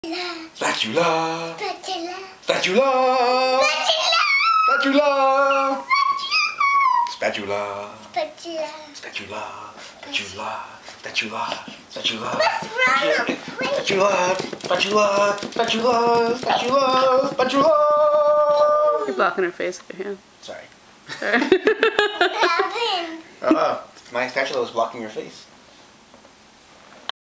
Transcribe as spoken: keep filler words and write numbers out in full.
Spatula. Spatula. Spatula. Spatula. Spatula. Spatula. Spatula. Spatula. Spatula. Spatula. What's wrong? Spatula. Spatula. Spatula. Spatula. Spatula. You're blocking her face with your hand. Sorry. Sorry. What happened? Oh, my spatula was blocking your face.